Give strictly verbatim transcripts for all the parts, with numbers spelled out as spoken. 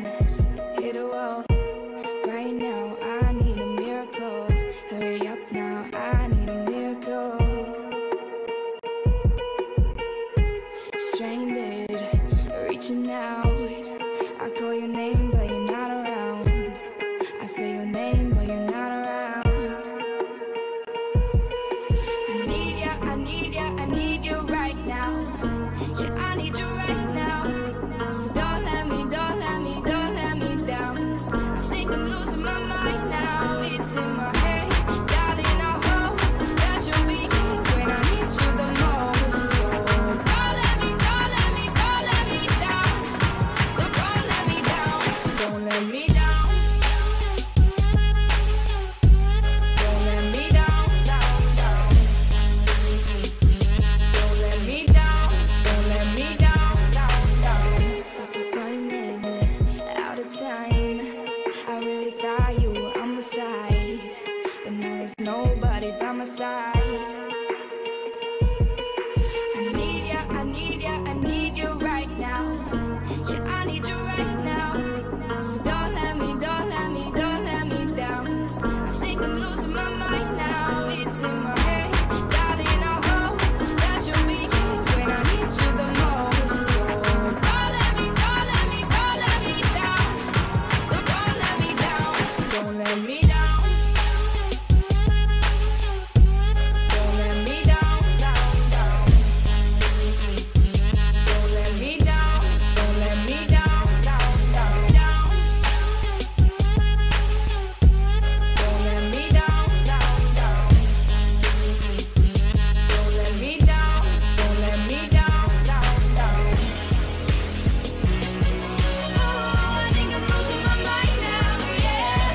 hit a wall. Right now, I need a miracle. Hurry up now, I need a miracle. Stranded, reaching out. I call your name, but you're not around. I say your name, but you're not around. I need ya, I need ya, I need you right now. Yeah, I need you right now. So don't let me, don't let me, don't let me down. I think I'm losing my mind now. It's in my head, darling, I hope that you'll be here when I need you the most. So don't let me, don't let me, don't let me down. Don't, don't let me down. Don't let me down. Don't let me down, down, down. Don't let me down. Don't let me down, down, down. Running out of time. I really thought you were on my side, but now there's nobody by my side. I need ya, I need ya, I need you right now. Yeah, I need you right now. So don't let me, don't let me, don't let me down. I think I'm losing my mind now. It's in my head, darling, I hope that you'll be here when I need you the most. So don't let me, don't let me, don't let me down. Don't, don't let me down. Don't let me down. Don't let me down, down, down. Don't let me down. Don't let me down, down, down, down. Don't let me down, down, down. Don't let me down. Don't let me down, down, down. Oh, I think I'm losing my mind now, yeah.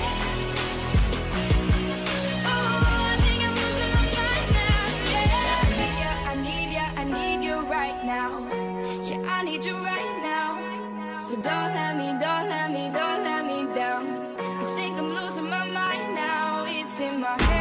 Oh, I think I'm losing my mind now, yeah. I need ya, I need ya, I need you right now. Yeah, I need you right now. So don't let me, don't let me, don't let me down. I think I'm losing my mind now. It's in my head.